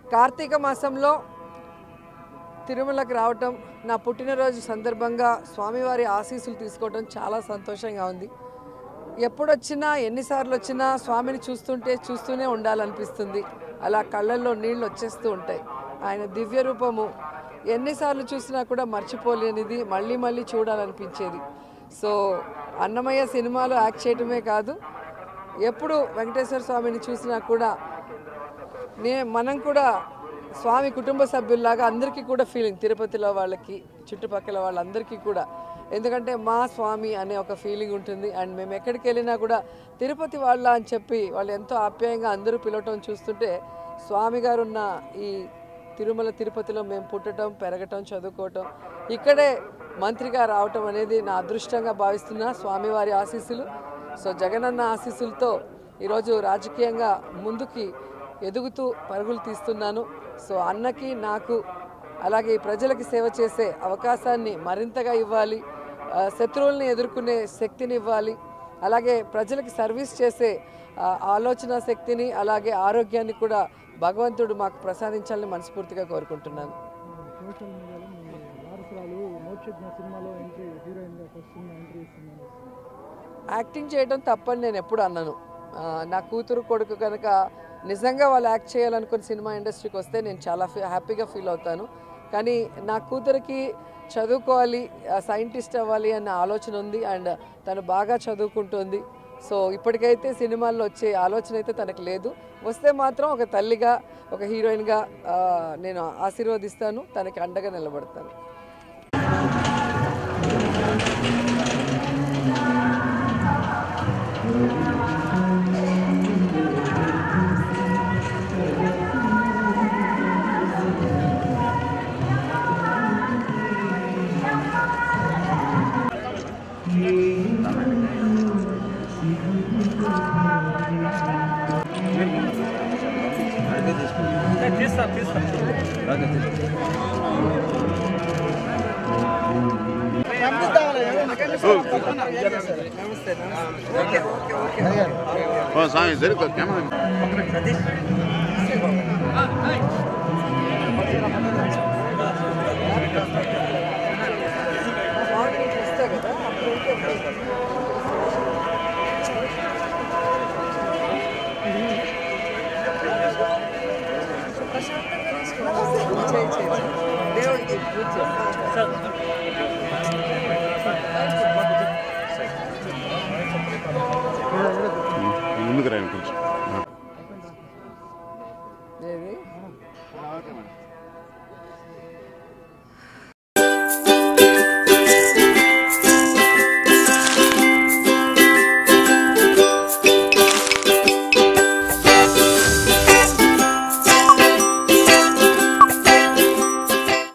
కార్తీక మాసంలో తిరుమలకు రావటం, నా పుట్టినరోజు సందర్భంగా స్వామివారి ఆశీస్సులు తీసుకోవడం చాలా సంతోషంగా ఉంది. ఎప్పుడొచ్చినా ఎన్నిసార్లు వచ్చినా స్వామిని చూస్తూనే ఉండాలనిపిస్తుంది. అలా కళ్ళల్లో నీళ్ళు వచ్చేస్తూ ఉంటాయి. ఆయన దివ్య రూపము ఎన్నిసార్లు చూసినా కూడా మర్చిపోలేనిది, మళ్ళీ మళ్ళీ చూడాలనిపించేది. సో అన్నమయ్య సినిమాలో యాక్ట్ చేయటమే కాదు, ఎప్పుడు వెంకటేశ్వర స్వామిని చూసినా కూడా మనం కూడా స్వామి కుటుంబ సభ్యుల్లాగా అందరికీ కూడా ఫీలింగ్, తిరుపతిలో వాళ్ళకి చుట్టుపక్కల వాళ్ళందరికీ కూడా. ఎందుకంటే మా స్వామి అనే ఒక ఫీలింగ్ ఉంటుంది. అండ్ మేము ఎక్కడికి వెళ్ళినా కూడా తిరుపతి వాళ్ళ అని చెప్పి వాళ్ళు ఎంతో ఆప్యాయంగా అందరూ పిలవటం చూస్తుంటే, స్వామి గారు ఉన్న ఈ తిరుపతిలో మేము పుట్టడం, పెరగటం, చదువుకోవటం, ఇక్కడే మంత్రిగా రావటం అనేది నా అదృష్టంగా భావిస్తున్న స్వామివారి ఆశీస్సులు. సో జగనన్న ఆశీస్సులతో ఈరోజు రాజకీయంగా ముందుకి ఎదుగుతూ పరుగులు తీస్తున్నాను. సో అన్నకి నాకు అలాగే ప్రజలకి సేవ చేసే అవకాశాన్ని మరింతగా ఇవ్వాలి, శత్రువుల్ని ఎదుర్కొనే శక్తిని ఇవ్వాలి, అలాగే ప్రజలకి సర్వీస్ చేసే ఆలోచన శక్తిని, అలాగే ఆరోగ్యాన్ని కూడా భగవంతుడు మాకు ప్రసాదించాలని మనస్ఫూర్తిగా కోరుకుంటున్నాను. యాక్టింగ్ చేయడం తప్పని నేను ఎప్పుడు అన్నాను. నా కూతురు కొడుకు కనుక నిజంగా వాళ్ళు యాక్ట్ చేయాలనుకుని సినిమా ఇండస్ట్రీకి వస్తే నేను చాలా హ్యాపీగా ఫీల్ అవుతాను. కానీ నా కూతురికి చదువుకోవాలి, సైంటిస్ట్ అవ్వాలి అన్న ఆలోచన ఉంది. అండ్ తను బాగా చదువుకుంటుంది. సో ఇప్పటికైతే సినిమాల్లో వచ్చే ఆలోచన అయితే తనకు లేదు. వస్తే మాత్రం ఒక తల్లిగా, ఒక హీరోయిన్గా నేను ఆశీర్వదిస్తాను, తనకి అండగా నిలబడతాను. ముందుకు రాయండి కొంచెం.